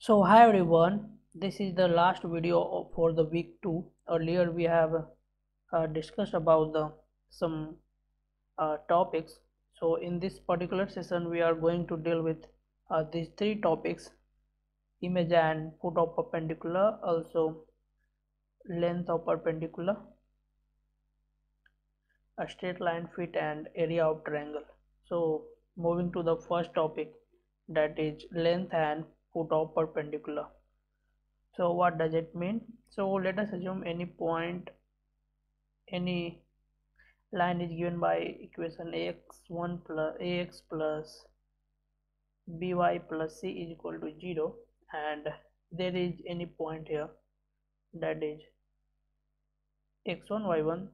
So hi everyone, this is the last video for the week 2. Earlier we have discussed about the some topics. So in this particular session we are going to deal with these three topics: image and foot of perpendicular, also length of perpendicular, a straight line, feet, and area of triangle. So moving to the first topic, that is length and foot of perpendicular. So what does it mean? So let us assume any line is given by equation ax1 plus ax plus by plus c is equal to 0, and there is any point here, that is x1 y1.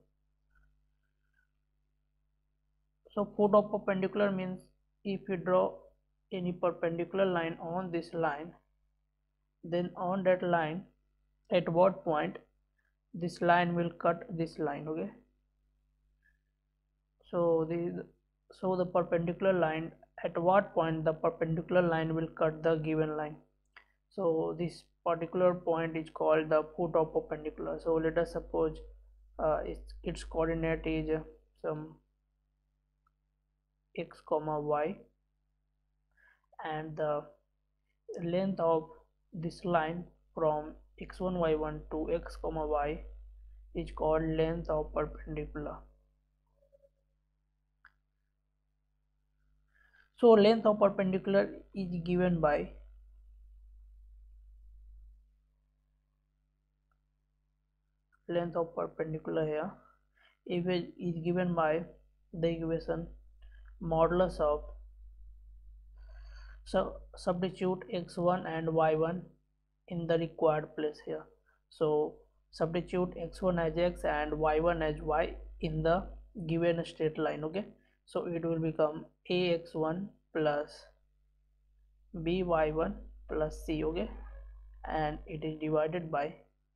So foot of perpendicular means if you draw any perpendicular line on this line, then on that line at what point this line will cut this line. Okay, so the perpendicular line, at what point the perpendicular line will cut the given line. So this particular point is called the foot of perpendicular. So let us suppose its coordinate is some x comma y, and the length of this line from x1 y1 to x comma y is called length of perpendicular. So length of perpendicular is given by length of perpendicular here if it is given by the equation modulus of, so substitute x1 and y1 in the required place here. So substitute x1 as x and y1 as y in the given straight line. Okay, so it will become ax1 plus by1 plus c. Okay, and it is divided by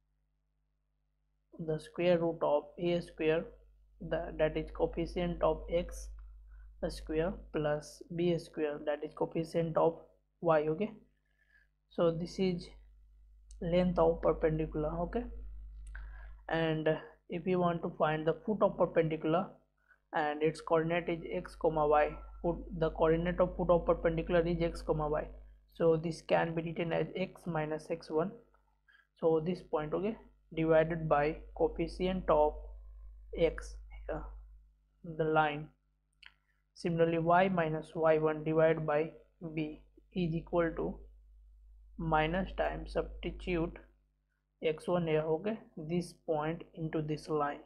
the square root of a square, that is coefficient of x square, plus b square, that is coefficient of y. Okay, so this is length of perpendicular. Okay, and if you want to find the foot of perpendicular and its coordinate is x comma y, the coordinate of foot of perpendicular is x comma y, so this can be written as x minus x1, so this point. Okay, divided by coefficient of x here, the line. Similarly, y minus y1 divided by b is equal to minus times substitute x1 here. Okay, this point into this line,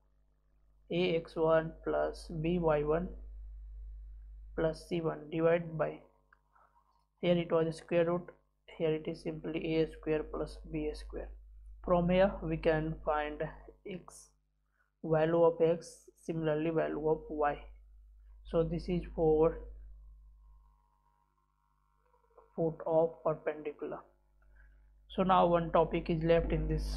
ax1 plus by1 plus c1 divided by, here it was a square root, here it is simply a square plus b square. From here we can find x, value of x, similarly value of y. So this is for foot of perpendicular. So now one topic is left in this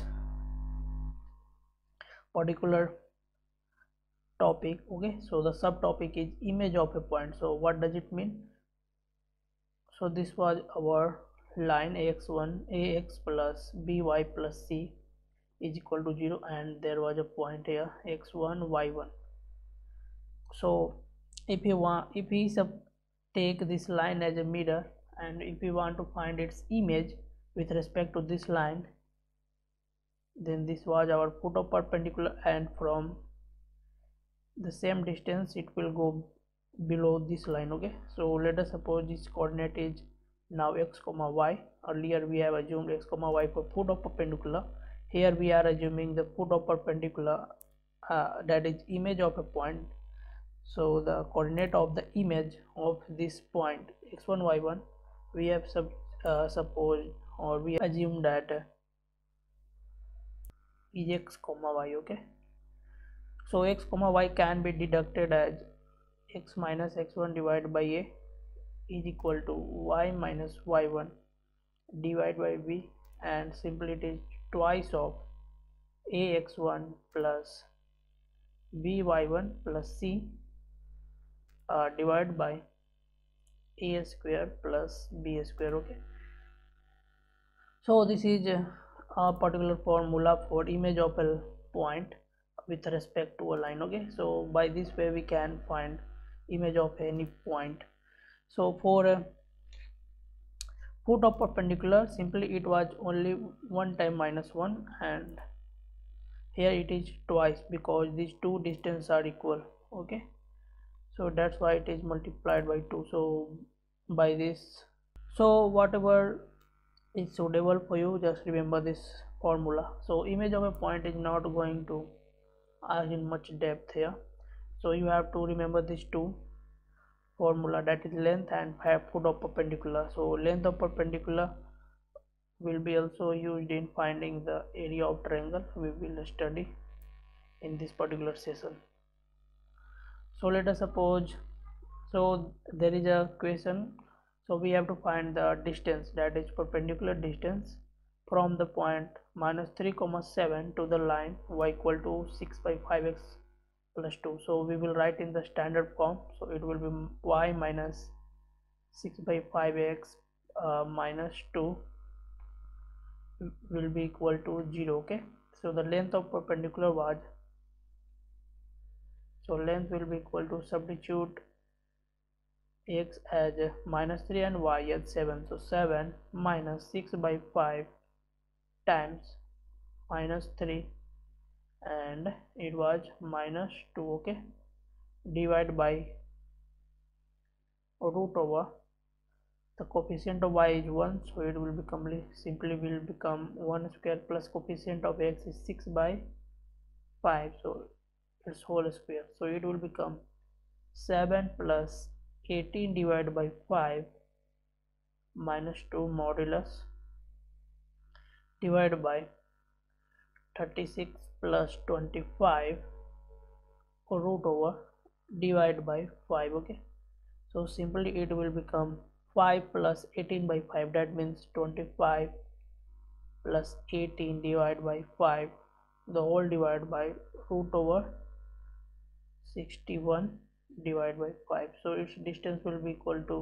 particular topic. Okay, so the subtopic is image of a point. So what does it mean? So this was our line ax1 ax plus by plus c is equal to 0, and there was a point here x1 y1. So if we take this line as a mirror, and if we want to find its image with respect to this line, then this was our foot of perpendicular, and from the same distance it will go below this line. Okay, so let us suppose this coordinate is now x comma y. Earlier we have assumed x comma y for foot of perpendicular. Here we are assuming the foot of perpendicular, that is image of a point. So the coordinate of the image of this point x1 y1, we have supposed, or we assume that is x comma y. Okay, so x comma y can be deducted as x minus x1 divided by a is equal to y minus y1 divided by b, and simply it is twice of ax1 plus by1 plus c divided by a square plus b square. Okay, So this is a particular formula for image of a point with respect to a line. Okay, so by this way we can find image of any point. So for foot of perpendicular, simply it was only one time -1, and here it is twice because these two distances are equal. Okay, so that's why it is multiplied by 2. So by this, so whatever is suitable for you, just remember this formula. So image of a point is not going to ask in much depth here, so you have to remember these two formula, that is length and foot of perpendicular. So length of perpendicular will be also used in finding the area of triangle. We will study in this particular session. So let us suppose, so there is a question, so we have to find the distance, that is perpendicular distance from the point -3,7 to the line y equal to 6 by 5x plus 2. So we will write in the standard form, so it will be y minus 6 by 5x minus 2 will be equal to 0. Okay, so the length of perpendicular was, so length will be equal to, substitute x as -3 and y as 7, so 7 minus 6 by 5 times -3, and it was -2. Okay, divide by root over, the coefficient of y is 1, so it will become, simply will become 1 square plus coefficient of x is 6 by 5, so its whole square, so it will become 7 plus 18 divided by 5 minus 2 modulus divided by 36 plus 25 root over divided by 5. Okay, so simply it will become 5 plus 18 by 5, that means 25 plus 18 divided by 5, the whole divided by root over 61 divided by 5. So its distance will be equal to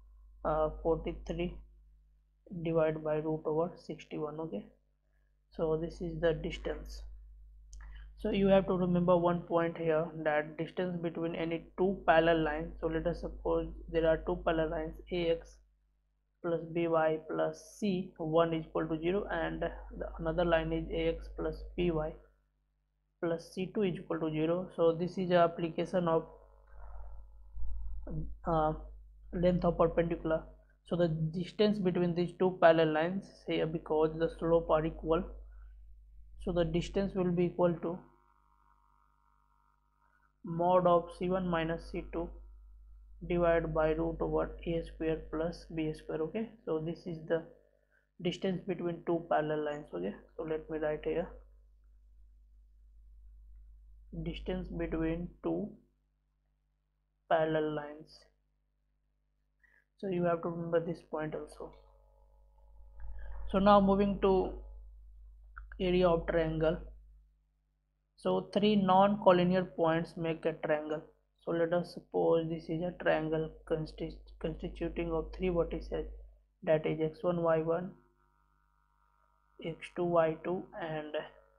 43 divided by root over 61. Okay, so this is the distance. So you have to remember one point here, that distance between any two parallel lines. So let us suppose there are two parallel lines, ax plus by plus c, one is equal to 0, and the another line is ax plus by plus c2 is equal to 0. So this is a application of length of perpendicular. So the distance between these two parallel lines here, because the slope are equal, so the distance will be equal to mod of c1 minus c2 divided by root over a square plus b square. Okay, so this is the distance between two parallel lines. Okay, so let me write here, distance between two parallel lines. So you have to remember this point also. So now moving to area of triangle. So three non-collinear points make a triangle. So let us suppose this is a triangle constituting of three vertices, that is x1 y1, x2 y2 and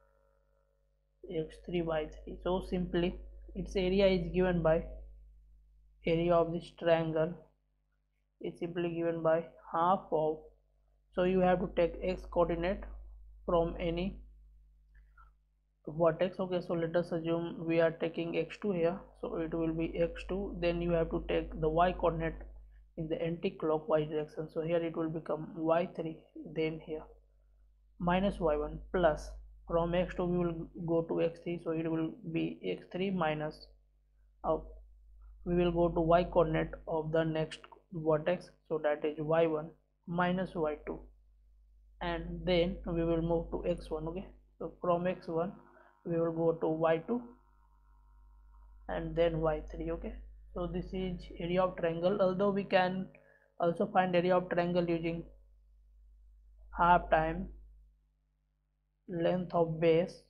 x3 y3. So simply its area is given by, area of this triangle is simply given by half of, so you have to take x coordinate from any vertex. Okay, so let us assume we are taking x2 here, so it will be x2, then you have to take the y coordinate in the anti-clockwise direction, so here it will become y3, then here minus y1 plus, from x2 we will go to x3, so it will be x3 minus we will go to y coordinate of the next vertex, so that is y1 minus y2, and then we will move to x1. Okay, so from x1 we will go to y2 and then y3. Okay, so this is area of triangle, although we can also find area of triangle using half time length of base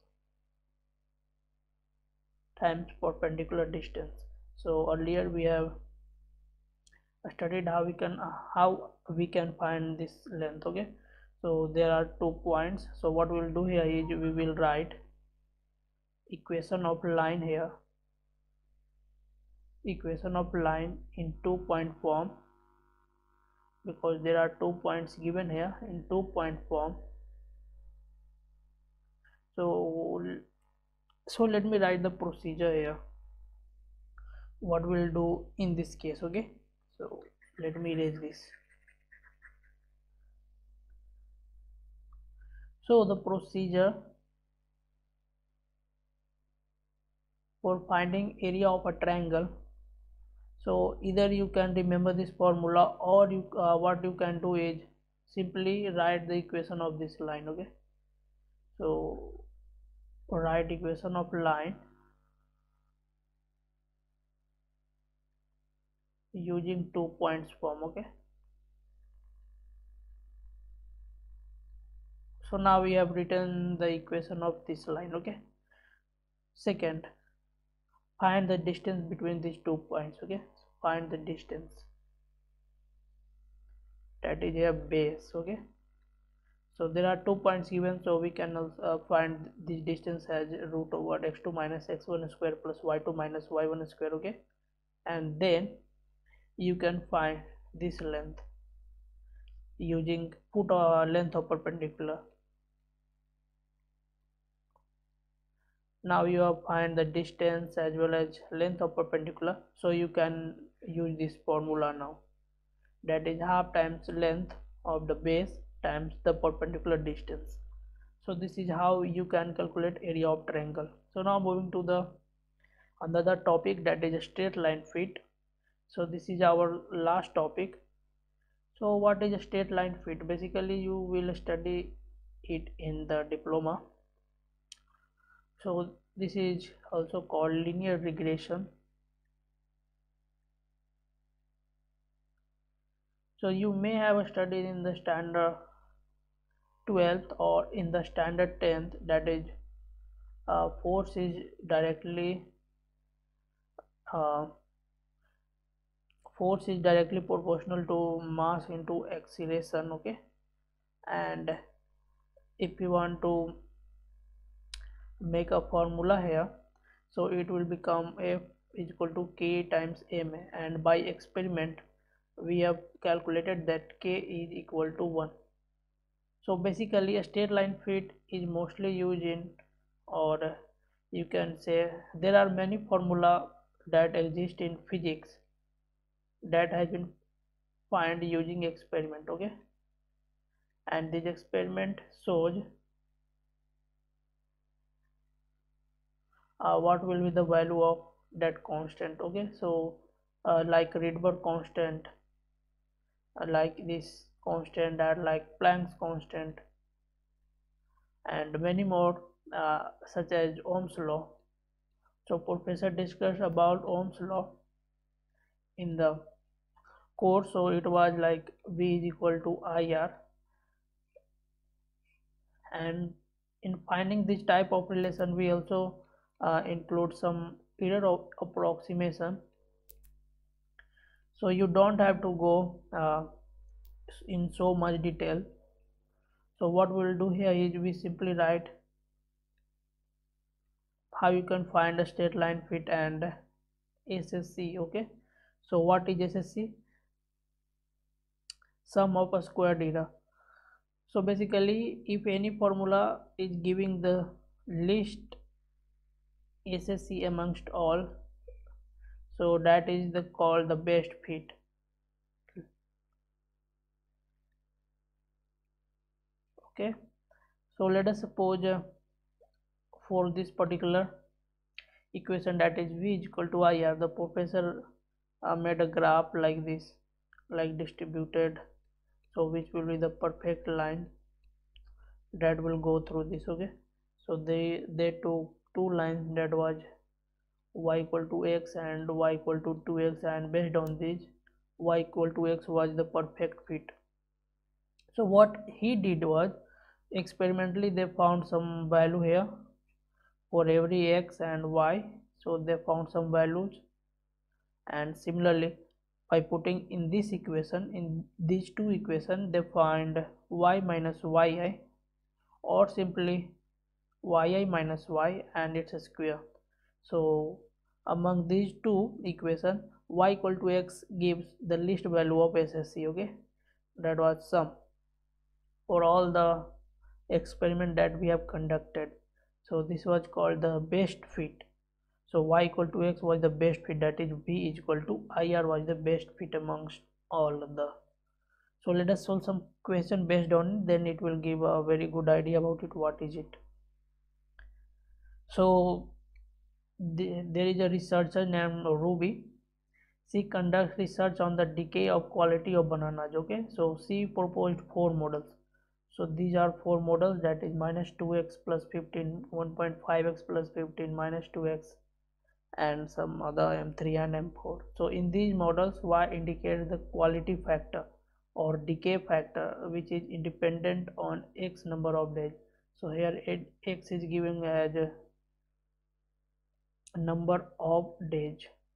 times perpendicular distance. So earlier we have studied how we can find this length. Okay, So there are 2 points. So what we'll do here is we will write equation of line here, equation of line in 2-point form, because there are 2 points given here in 2-point form. So let me write the procedure here, what we'll do in this case. Okay, so let me erase this. So the procedure for finding area of a triangle, so either you can remember this formula, or you what you can do is simply write the equation of this line. Okay, so write equation of line using 2 points form. Okay, so now we have written the equation of this line. Okay, second, find the distance between these 2 points. Okay, find the distance, that is a base. Okay, so there are 2 points given, so we can also find this distance as root over x2 minus x1 square plus y2 minus y1 square. Okay, and then you can find this length using put length of perpendicular. Now you have find the distance as well as length of perpendicular, so you can use this formula now, that is half times length of the base times the perpendicular distance. So this is how you can calculate area of triangle. So now moving to the another topic, that is a straight line fit. So this is our last topic. So what is a straight line fit? Basically you will study it in the diploma. So this is also called linear regression. So you may have studied in the standard 12th or in the standard 10th, that is force is directly uh, force is directly proportional to mass into acceleration. Okay, and if you want to make a formula here, so it will become F is equal to K times ma, and by experiment we have calculated that K is equal to 1. So basically a straight line fit is mostly used in, or you can say there are many formula that exist in physics that has been found using experiment. Okay, and this experiment shows what will be the value of that constant. Okay, so like Rydberg constant, like this constant, that like Planck's constant, and many more, such as Ohm's law. So professor discussed about Ohm's law in the course, so it was like V is equal to IR, and in finding this type of relation we also include some error of approximation. So you don't have to go in so much detail. So what we'll do here is we simply write how you can find a straight line fit and SSC. Okay, so what is SSC? Sum of a squared error. So basically if any formula is giving the least SSC amongst all, so that is the called the best fit. Okay, so let us suppose for this particular equation, that is V is equal to IR, the professor made a graph like this, like distributed, so which will be the perfect line that will go through this. Okay, so they took two lines, that was y equal to x and y equal to 2x, and based on this y equal to x was the perfect fit. So what he did was experimentally they found some value here for every x and y, so they found some values, and similarly by putting in this equation, in these two equations, they find y minus yi, or simply yi minus y and its square. So among these two equations, y equal to x gives the least value of SSC. Okay, that was sum for all the experiment that we have conducted. So this was called the best fit. So y equal to x was the best fit, that is v is equal to ir was the best fit amongst all of the. So let us solve some question based on it, then it will give a very good idea about it, what is it. So there is a researcher named Ruby. She conducts research on the decay of quality of bananas. Okay, so she proposed 4 models. So these are 4 models, that is minus 2x plus 15, 1.5x plus 15, minus 2x, and some other M3 and M4. So in these models, y indicates the quality factor or decay factor, which is independent on x number of days. So here x is given as a number of days.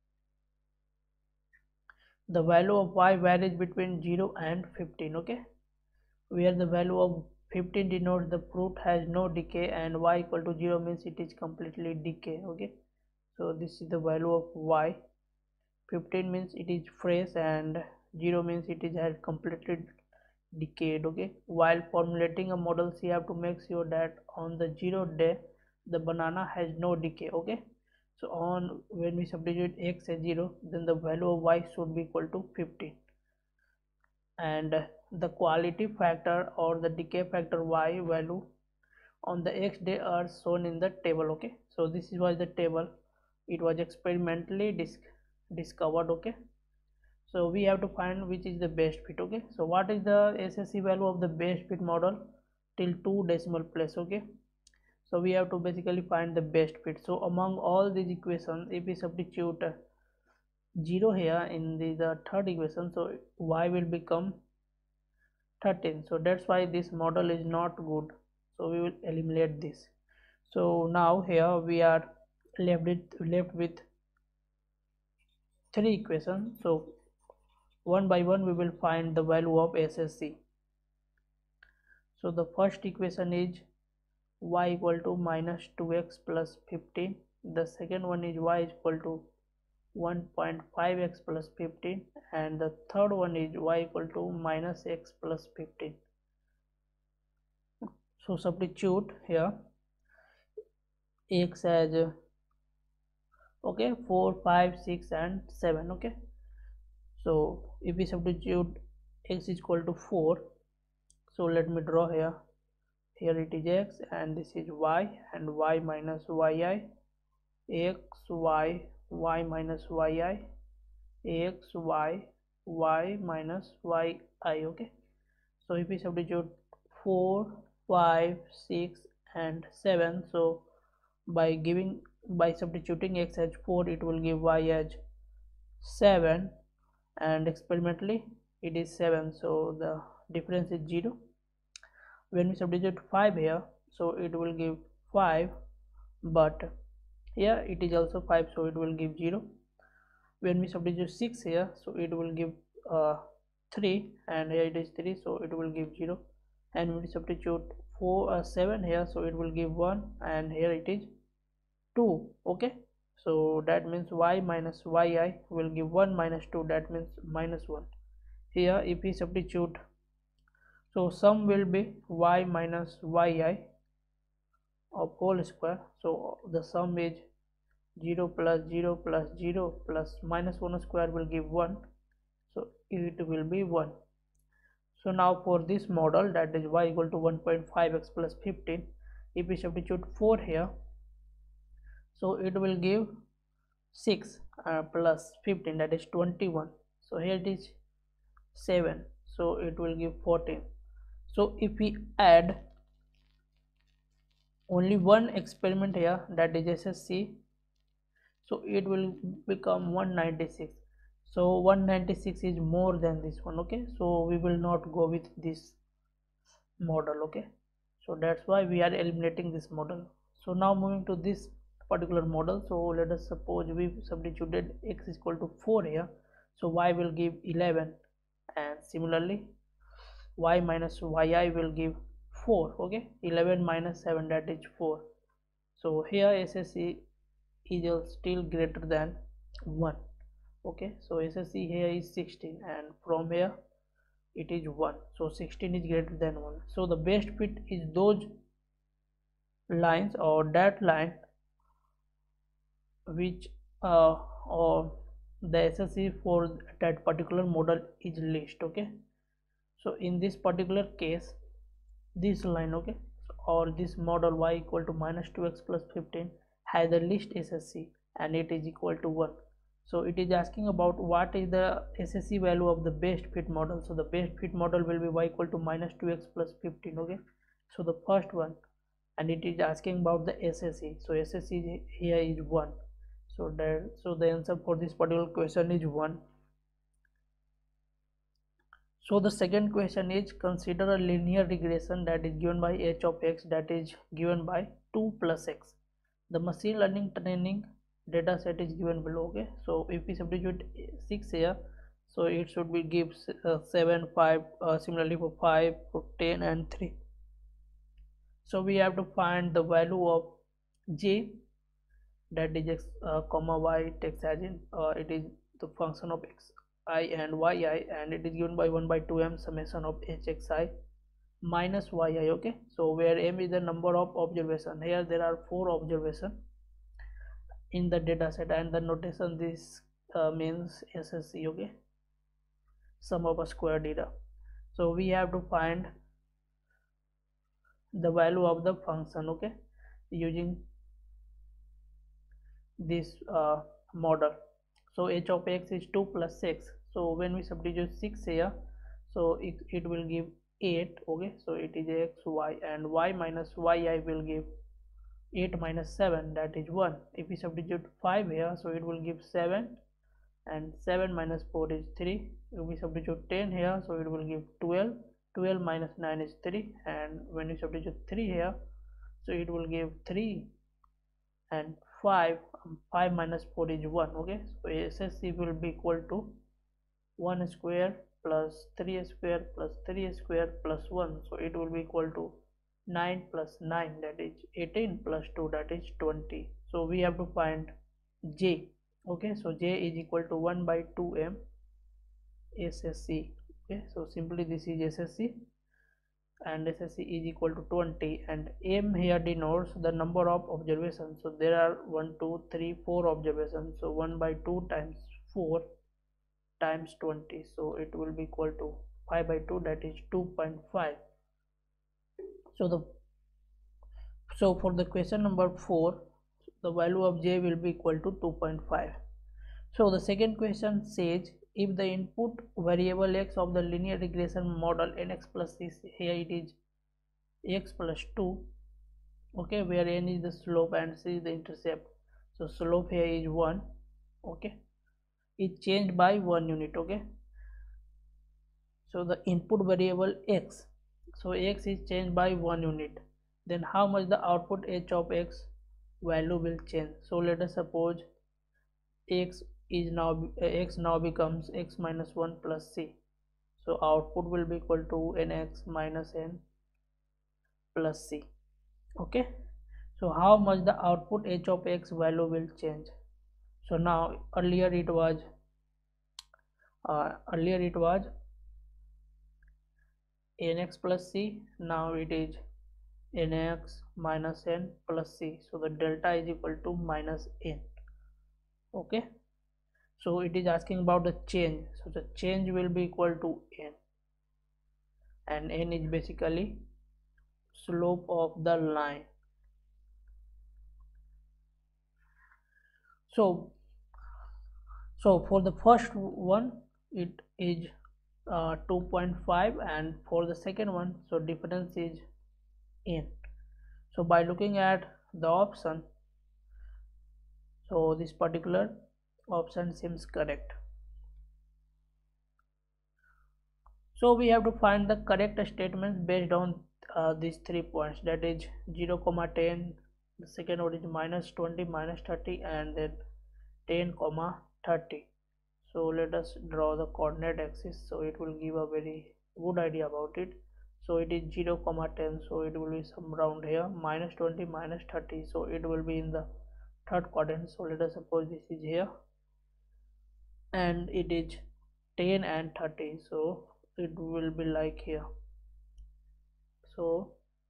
The value of y varies between 0 and 15. Okay, where the value of 15 denotes the fruit has no decay and y equal to 0 means it is completely decay. Okay, so this is the value of y. 15 means it is fresh and 0 means it is has completely decayed. Okay, while formulating a model, you have to make sure that on the 0 day the banana has no decay. Okay, so on when we substitute x as 0, then the value of y should be equal to 15, and the quality factor or the decay factor y value on the x day are shown in the table. Okay, so this was the table, it was experimentally discovered. Okay, so we have to find which is the best fit. Okay, so what is the SSC value of the best fit model till 2 decimal place? Okay, so we have to basically find the best fit. So among all these equations, if we substitute 0 here in the third equation, so y will become 13. So that's why this model is not good, so we will eliminate this. So now here we are left with 3 equations. So one by one we will find the value of SSC. So the first equation is y equal to minus 2x plus 15. The second one is y is equal to 1.5x plus 15, and the third one is y equal to minus x plus 15. So substitute here x as 4, 5, 6 and 7. Okay, so if we substitute x is equal to 4, so let me draw here it is x and this is y, and y minus yi, x y, y minus yi, x y, y minus yi. Okay, so if we substitute 4, 5, 6 and 7, so by substituting x as 4, it will give y as 7, and experimentally it is 7, so the difference is 0. When we substitute 5 here, so it will give 5, but here it is also 5, so it will give 0. When we substitute 6 here, so it will give 3, and here it is 3, so it will give 0. And when we substitute 7 here, so it will give 1, and here it is 2. Okay, so that means y minus yi will give 1 minus 2, that means minus 1. Here if we substitute, so sum will be y minus yi of whole square. So the sum is 0 plus 0 plus 0 plus minus 1 square will give 1, so it will be 1. So now for this model, that is y equal to 1.5x plus 15, if we substitute 4 here, so it will give 6 plus 15, that is 21. So here it is 7, so it will give 14. So if we add only one experiment here, that is SSC, so it will become 196. So 196 is more than this one. Okay, so we will not go with this model. Okay, so that's why we are eliminating this model. So now moving to this particular model, so let us suppose we substituted x is equal to 4 here, so y will give 11, and similarly y minus yi will give 4. Okay, 11 minus 7, that is 4. So here SSE is still greater than 1. Okay, so SSE here is 16, and from here it is 1, so 16 is greater than 1. So the best fit is those lines or that line which or the SSE for that particular model is least. Okay, so in this particular case, this line, okay, or this model y equal to minus 2x plus 15 has the least SSE and it is equal to 1. So it is asking about what is the SSE value of the best fit model. So the best fit model will be y equal to minus 2x plus 15. Okay, so the first one, and it is asking about the SSE. So SSE here is 1. So the answer for this particular question is 1. So the second question is, consider a linear regression that is given by h of x that is given by 2 plus x. The machine learning training data set is given below. Okay, so if we substitute 6 here, so it should be gives 7, 5, similarly for 5, for 10 and 3. So we have to find the value of j, that is x comma y takes as in it is the function of x I and yi, and it is given by 1 by 2m summation of hxi minus yi. Okay, so where m is the number of observation, here there are 4 observation in the data set, and the notation this means SSE. Okay, sum of a square data. So we have to find the value of the function, okay, using this model. So h of x is 2 plus 6. So when we substitute 6 here, so it will give 8. Okay, so it is x y, and y minus yi will give 8 minus 7, that is 1. If we substitute 5 here, so it will give 7, and 7 minus 4 is 3. If we substitute 10 here, so it will give 12. 12 minus 9 is 3, and when we substitute 3 here, so it will give 3, and 5 minus 4 is 1. Okay, so SSE will be equal to 1 square plus 3 square plus 3 square plus 1. So it will be equal to 9 plus 9, that is 18, plus 2, that is 20. So we have to find j. Okay, so j is equal to 1 by 2m SSE. Okay, so simply this is SSE, and SSE is equal to 20, and m here denotes the number of observations. So there are 1 2 3 4 observations, so 1 by 2 times 4 times 20, so it will be equal to 5 by 2, that is 2.5. So for the question number 4, the value of j will be equal to 2.5. So the second question says, if the input variable x of the linear regression model nx plus c, here it is x plus 2, okay, where n is the slope and c is the intercept. So slope here is 1, okay, it changed by 1 unit. Okay, so the input variable x, so x is changed by 1 unit, then how much the output h of x value will change. So let us suppose x now becomes x minus 1 plus c, so output will be equal to nx minus n plus c. Okay, so how much the output h of x value will change. So now earlier it was nx plus c, now it is nx minus n plus c, so the delta is equal to minus n. Okay, so it is asking about the change, so the change will be equal to n, and n is basically slope of the line. So for the first one it is 2.5, and for the second one, so difference is n. So by looking at the option, so this particular option seems correct. So we have to find the correct statements based on these 3 points, that is 0, 10, the second one is minus 20, minus 30, and then 10, 30. So let us draw the coordinate axis, so it will give a very good idea about it. So it is 0, 10, so it will be some round here, minus 20, minus 30, so it will be in the third quadrant. So let us suppose this is here and it is 10 and 30, so it will be like here. So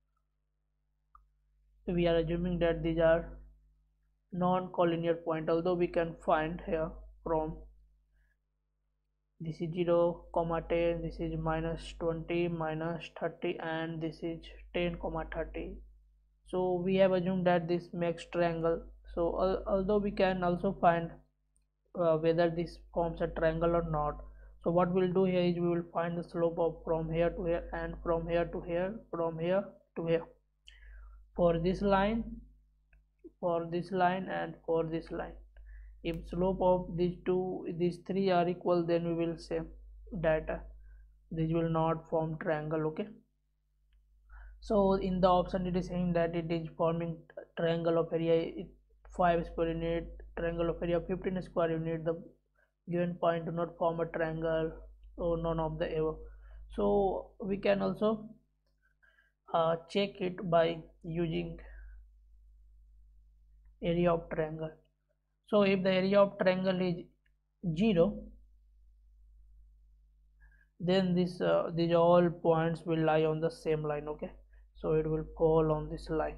we are assuming that these are non-collinear point, although we can find here from this is 0, 10, this is minus 20, minus 30, and this is 10, 30. So we have assumed that this makes triangle. So although we can also find whether this forms a triangle or not. So what we'll do here is we will find the slope of from here to here and from here to here, from here to here, for this line, for this line, and for this line. If slope of these three are equal, then we will say that this will not form triangle. Okay, so in the option it is saying that it is forming triangle of area 5 square unit, triangle of area 15 square unit, the given point do not form a triangle, or none of the above. So we can also check it by using area of triangle. So if the area of triangle is 0, then these all points will lie on the same line. Okay, so it will fall on this line.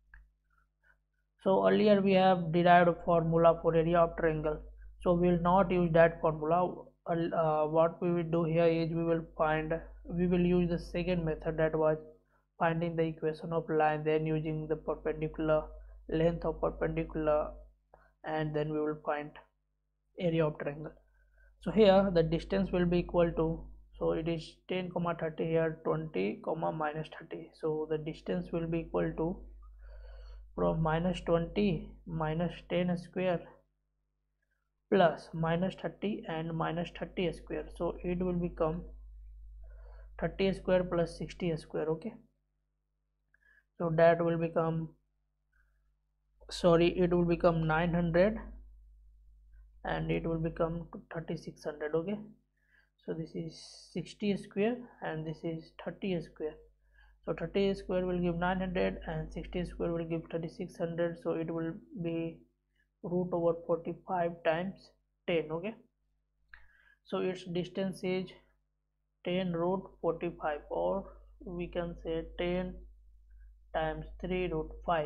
So earlier we have derived a formula for area of triangle, so we will not use that formula. What we will do here is we will use the second method, that was finding the equation of line, then using the perpendicular, length of perpendicular, and then we will find area of triangle. So here the distance will be equal to, so it is 10, 30 here, 20, minus 30. So the distance will be equal to from minus 20 minus 10 square plus minus 30 and minus 30 square. So it will become 30 square plus 60 square. Okay, so that will become, sorry, it will become 900 and it will become 3600. Okay, so this is 60 square and this is 30 square. So 30 square will give 900 and 60 square will give 3600. So it will be root over 45 times 10. Okay, so its distance is 10 root 45, or we can say 10 times 3 root 5.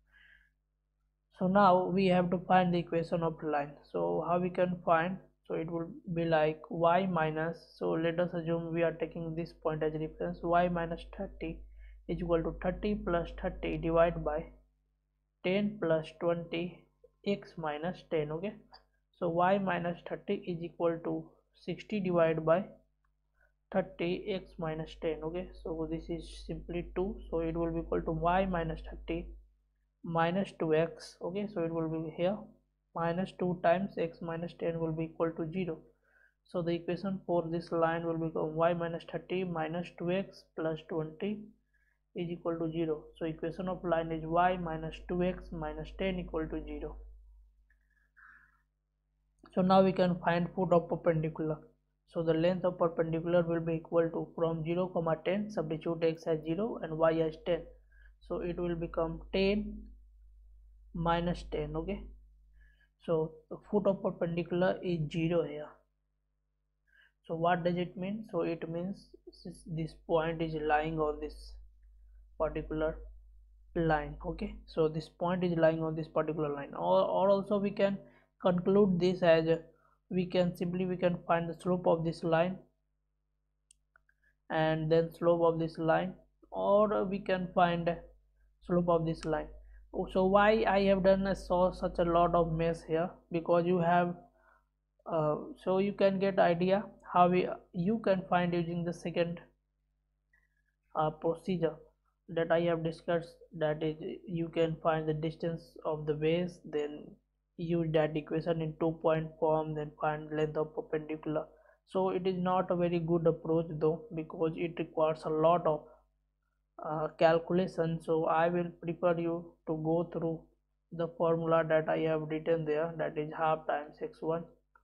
So now we have to find the equation of line. So how we can find? So it will be like y minus, so let us assume we are taking this point as reference, y minus 30 is equal to 30 plus 30 divided by 10 plus 20 x minus 10. Okay, so y minus 30 is equal to 60 divided by 30 x minus 10. Okay, so this is simply 2, so it will be equal to y minus 30 minus 2x. Okay, so it will be here minus 2 times x minus 10 will be equal to 0. So the equation for this line will become y minus 30 minus 2x plus 20 is equal to 0. So equation of line is y minus 2x minus 10 equal to 0. So now we can find foot of perpendicular. So the length of perpendicular will be equal to, from 0, 10, substitute x as 0 and y as 10. So it will become 10 minus 10. Okay, so the foot of perpendicular is 0 here. So what does it mean? So it means this point is lying on this particular line. Okay, so this point is lying on this particular line, or also we can conclude this as we can find the slope of this line and then slope of this line, or we can find slope of this line. So why I have done such a lot of mess here, because you have so you can get idea how you can find using the second procedure that I have discussed, that is you can find the distance of the base, then use that equation in 2-point form, then find length of perpendicular. So it is not a very good approach though, because it requires a lot of calculation. So I will prefer you to go through the formula that I have written there, that is half times x1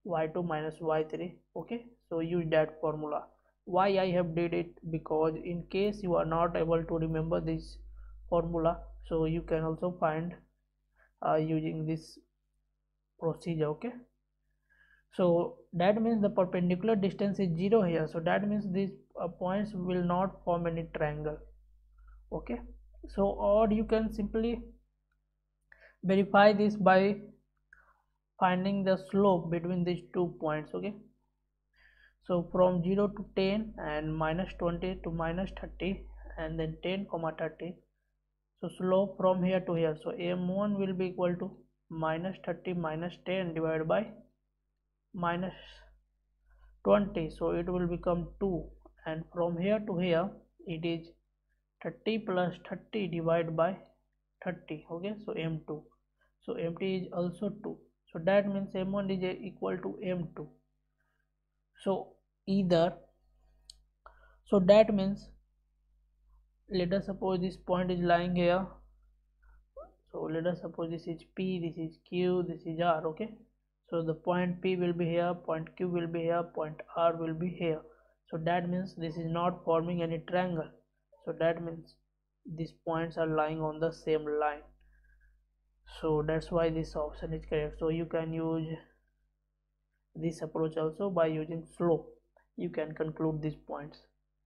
y2 minus y3. Okay, so use that formula. Why I have did it? Because in case you are not able to remember this formula, so you can also find using this procedure. Okay, so that means the perpendicular distance is 0 here, so that means these points will not form any triangle. Okay, so or you can simply verify this by finding the slope between these 2 points. Okay, so from 0 to 10 and minus 20 to minus 30 and then 10 comma 30. So slope from here to here, so m1 will be equal to minus 30 minus 10 divided by minus 20, so it will become 2, and from here to here it is 30 plus 30 divided by 30. Okay, so m2, so m2 is also 2, so that means m1 is equal to m2. So either, so that means let us suppose this point is lying here, so let us suppose this is P, this is Q, this is R. Okay, so the point P will be here, point Q will be here, point R will be here, so that means this is not forming any triangle, so that means these points are lying on the same line, so that's why this option is correct. So you can use this approach also. By using slope you can conclude these points.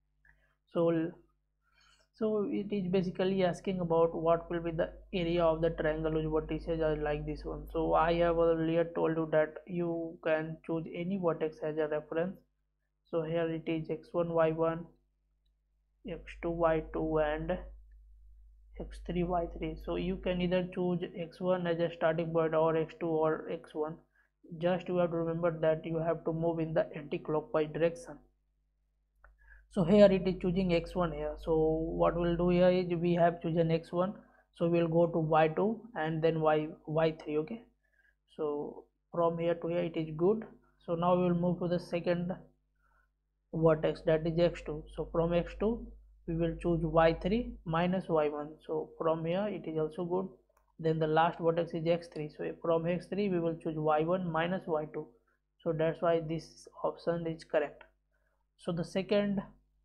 So it is basically asking about what will be the area of the triangle whose vertices are like this one. So I have earlier told you that you can choose any vertex as a reference. So here it is x1 y1, x2 y2 and x3 y3. So you can either choose x1 as a starting point or x2 or x1. Just you have to remember that you have to move in the anti-clockwise direction. So here it is choosing x1 here, so what we'll do here is we have chosen x1, so we'll go to y2 and then y3. Okay, so from here to here it is good. So now we will move to the second vertex, that is x2. So from x2 we will choose y3 minus y1, so from here it is also good. Then the last vertex is x3, so from x3 we will choose y1 minus y2, so that's why this option is correct. So the second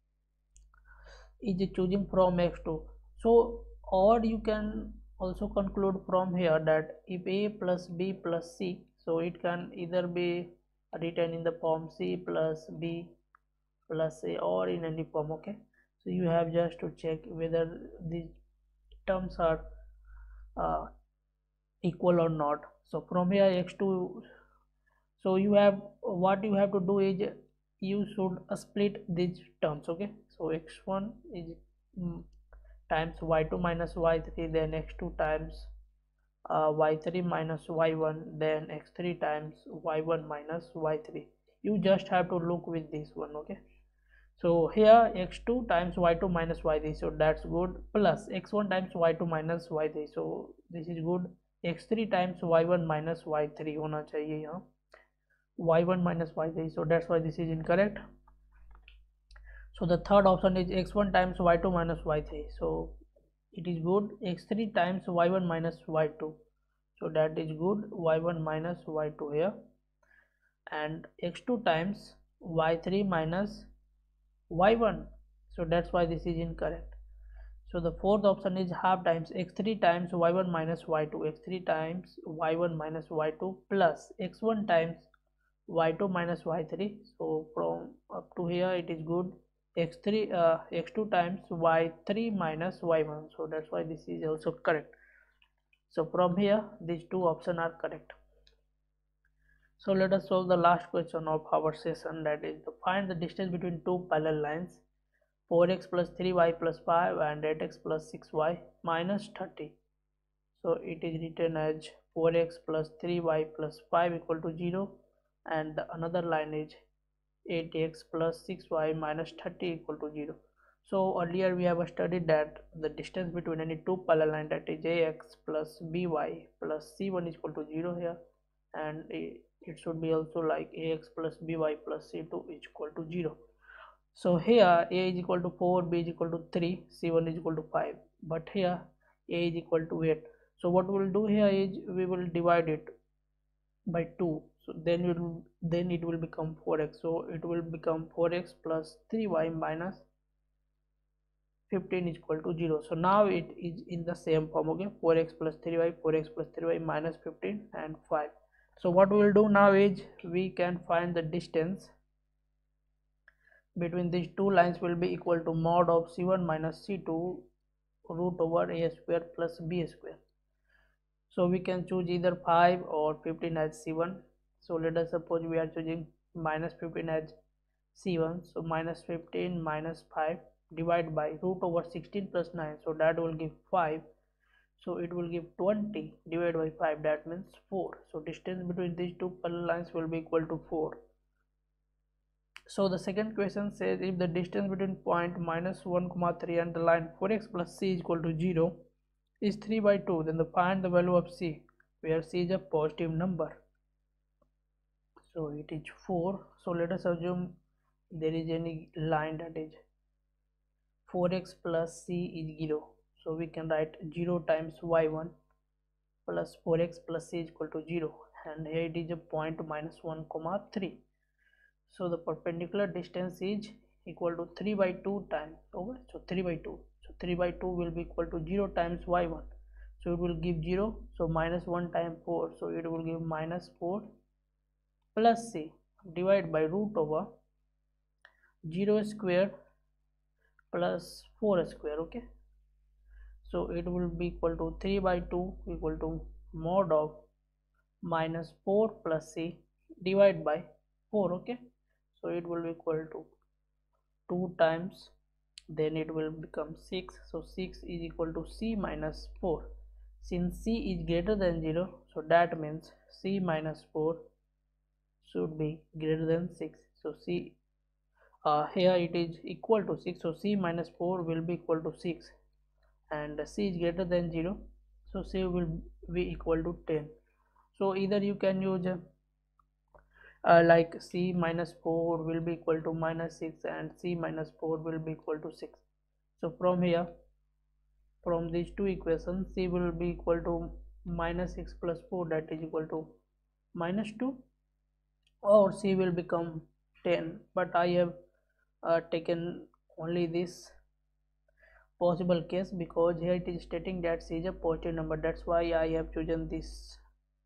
is choosing from x2. So or you can also conclude from here that if a plus b plus c, so it can either be written in the form c plus b plus a or in any form. Okay, so you have just to check whether these terms are equal or not. So from here x2, so you have, what you have to do is you should split these terms. Okay, so x1 is times y2 minus y3, then x2 times y3 minus y1, then x3 times y1 minus y3. You just have to look with this one. Okay, so here x2 times y2 minus y3, so that's good, plus x1 times y2 minus y3, so this is good. x3 times y1 minus y3 होना चाहिए यहाँ, y1 minus y3, so that's why this is incorrect. So the third option is x1 times y2 minus y3, so it is good. x3 times y1 minus y2, so that is good, y1 minus y2 here. And x2 times y3 minus y1, so that's why this is incorrect. So the fourth option is half times x3 times y1 minus y2, x3 times y1 minus y2 plus x1 times y2 minus y3, so from up to here it is good. X2 times y3 minus y1, so that's why this is also correct. So from here these two options are correct. So let us solve the last question of our session, that is to find the distance between two parallel lines 4x plus 3y plus 5 and 8x plus 6y minus 30. So it is written as 4x plus 3y plus 5 equal to 0, and the another line is 8x plus 6y minus 30 equal to 0. So earlier we have studied that the distance between any two parallel lines, that is ax plus by plus c1 is equal to 0 here, and it should be also like ax plus by plus c2 is equal to 0. So here a is equal to 4, b is equal to 3, c1 is equal to 5, but here a is equal to 8. So what we will do here is we will divide it by 2, So then it will become 4x. So it will become 4x plus 3y minus 15 is equal to 0. So now it is in the same form. Okay, 4x plus 3y, 4x plus 3y minus 15 and 5. So what we will do now is we can find the distance between these two lines will be equal to mod of c1 minus c2 root over a square plus b square. So we can choose either 5 or 15 as c1. So let us suppose we are choosing minus 15 as c1. So minus 15 minus 5 divided by root over 16 plus 9. So that will give 5. So it will give 20 divided by 5, that means 4. So distance between these two parallel lines will be equal to 4. So the second question says if the distance between point minus 1 comma 3 and the line 4x plus c is equal to 0 is 3 by 2, then find the value of c where c is a positive number. So it is 4. So let us assume there is any line that is 4x plus c is 0. So we can write 0 times y1 plus 4x plus c is equal to 0, and here it is a point minus 1 comma 3. So the perpendicular distance is equal to 3 by 2 times. Okay, so 3 by 2. So 3 by 2 will be equal to 0 times y1. So it will give 0. So minus 1 times 4. So it will give minus 4 plus c divided by root over 0 square plus 4 square. Okay. So it will be equal to 3 by 2 equal to mod of minus 4 plus c divided by 4. Okay. So it will be equal to 2 times, then it will become 6. So 6 is equal to c minus 4. Since c is greater than 0, so that means c minus 4 should be greater than 6. So c here it is equal to 6. So c minus 4 will be equal to 6, and c is greater than 0. So c will be equal to 10. So either you can use like c minus 4 will be equal to minus 6 and c minus 4 will be equal to 6. So from here, from these two equations, c will be equal to minus 6 plus 4, that is equal to minus 2, or c will become 10. But I have taken only this possible case because here it is stating that c is a positive number. That's why I have chosen this.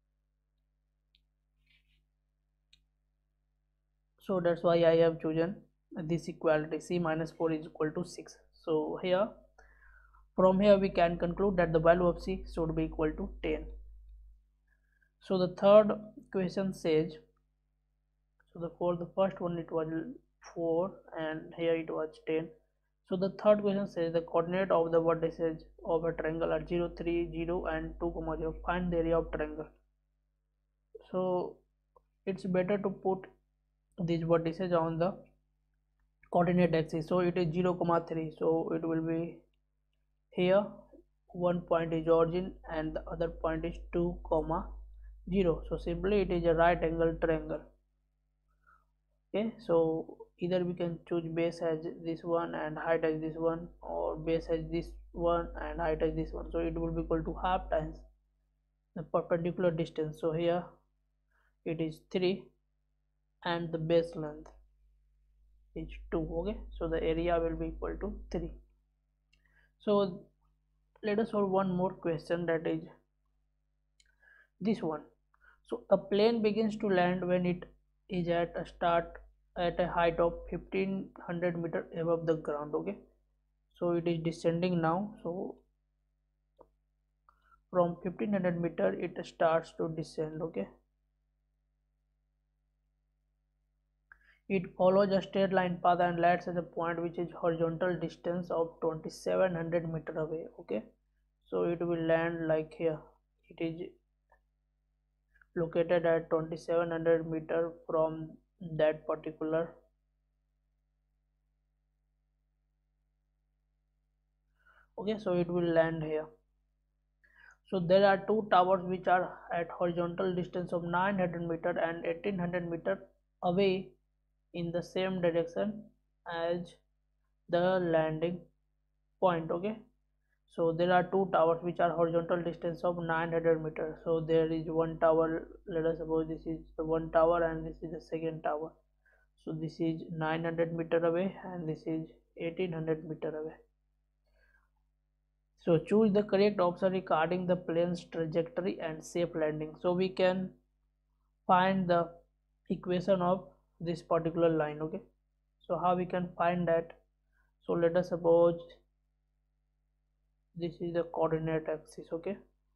So that's why I have chosen this equality, c minus 4 is equal to 6. So here, from here we can conclude that the value of c should be equal to 10. So the third question says, so for the first one it was 4 and here it was 10. So the third question says the coordinate of the vertices of a triangle are 0, 3, 0 and 2, 0. Find the area of triangle. So it's better to put these vertices on the coordinate axis. So it is 0, 3. So it will be here, one point is origin and the other point is 2, 0. So simply it is a right angle triangle. Okay, so either we can choose base as this one and height as this one, or base as this one and height as this one. So it will be equal to half times the perpendicular distance. So here it is 3 and the base length is 2. Okay, so the area will be equal to 3. So let us solve one more question, that is this one. So a plane begins to land when it is at a start at a height of 1500 meter above the ground. Okay, so it is descending now. So from 1500 meter it starts to descend. Okay, it follows a straight line path and lands at a point which is horizontal distance of 2700 meter away. Okay, so it will land like here. It is located at 2700 meter from that particular okay, so it will land here. So there are two towers which are at horizontal distance of 900 meter and 1800 meter away in the same direction as the landing point. Okay, So there are two towers which are horizontal distance of 900 meters. So there is one tower, let us suppose this is the one tower and this is the second tower. So this is 900 meter away and this is 1800 meter away. So choose the correct option regarding the plane's trajectory and safe landing. So we can find the equation of this particular line. Okay, so how we can find that? So let us suppose this is the coordinate axis. Okay,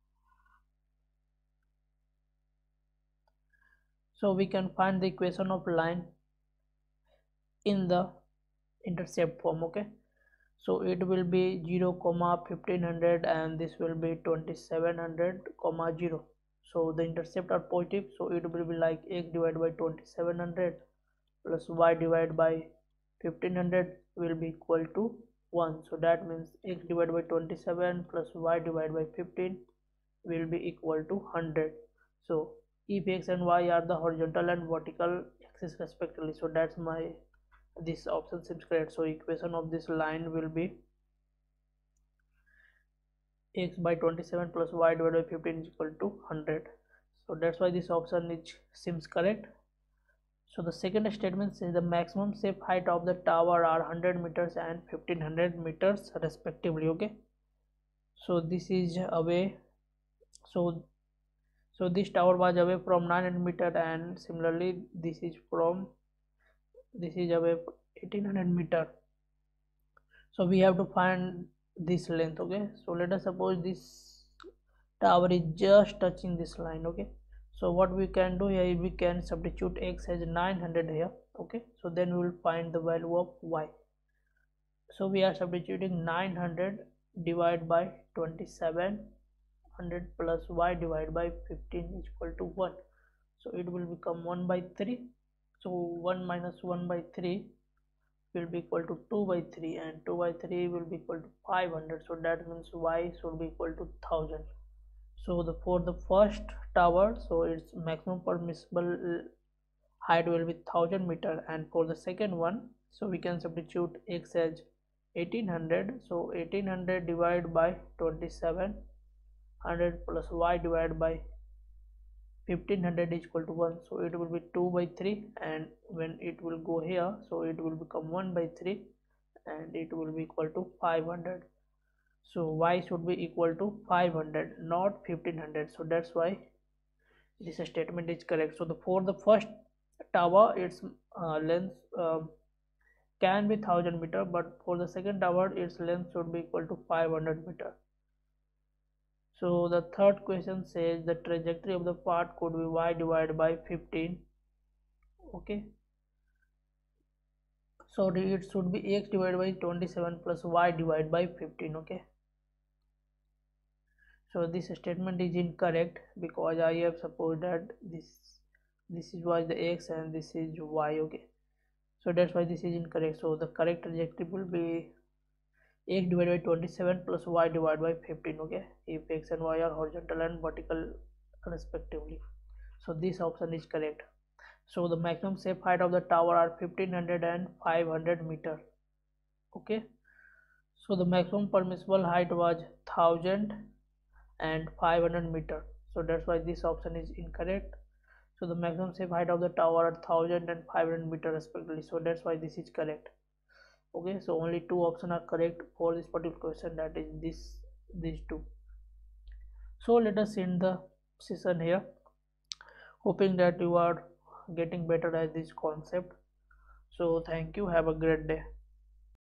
so we can find the equation of line in the intercept form. Okay, so it will be 0 comma 1500 and this will be 2700 comma 0. So the intercept are positive, so it will be like x divided by 2700 plus y divided by 1500 will be equal to 1. So that means x divided by 27 plus y divided by 15 will be equal to 100. So if x and y are the horizontal and vertical axis respectively, so that's my this option seems correct. So equation of this line will be x by 27 plus y divided by 15 is equal to 100. So that's why this option is seems correct. So the second statement says the maximum safe height of the tower are 100 meters and 1500 meters respectively. Okay, so this is away, so this tower was away from 900 meter and similarly this is away 1800 meter. So we have to find this length. Okay, so let us suppose this tower is just touching this line. Okay, so what we can do here, we can substitute x as 900 here. Okay, so then we will find the value of y. So we are substituting 900 divided by 2700 plus y divided by 15 is equal to 1. So it will become 1 by 3. So 1 minus 1 by 3 will be equal to 2 by 3 and 2 by 3 will be equal to 500. So that means y should be equal to 1000. So for the first tower, so its maximum permissible height will be 1000 meter, and for the second one, so we can substitute x as 1800. So 1800 divided by 2700 plus y divided by 1500 is equal to 1. So it will be 2 by 3 and when it will go here, so it will become 1 by 3 and it will be equal to 500. So y should be equal to 500, not 1500. So that's why this statement is correct. So for the first tower, its length can be 1000 meter, but for the second tower its length should be equal to 500 meter. So the third question says the trajectory of the path could be y divided by 15. Okay, so it should be x divided by 27 plus y divided by 15. Okay, so this statement is incorrect because I have supposed that this was the x and this is y. Okay, so that's why this is incorrect. So the correct trajectory will be x divided by 27 plus y divided by 15. Okay, if x and y are horizontal and vertical respectively. So this option is correct. So the maximum safe height of the tower are 1500 and 500 meter. Okay, so the maximum permissible height was 1000 and 500 meter. So that's why this option is incorrect. So the maximum safe height of the tower are 1000 and 500 meter respectively. So that's why this is correct. Okay, so only two options are correct for this particular question, that is these two. So let us end the session here, hoping that you are getting better at this concept. So thank you, have a great day.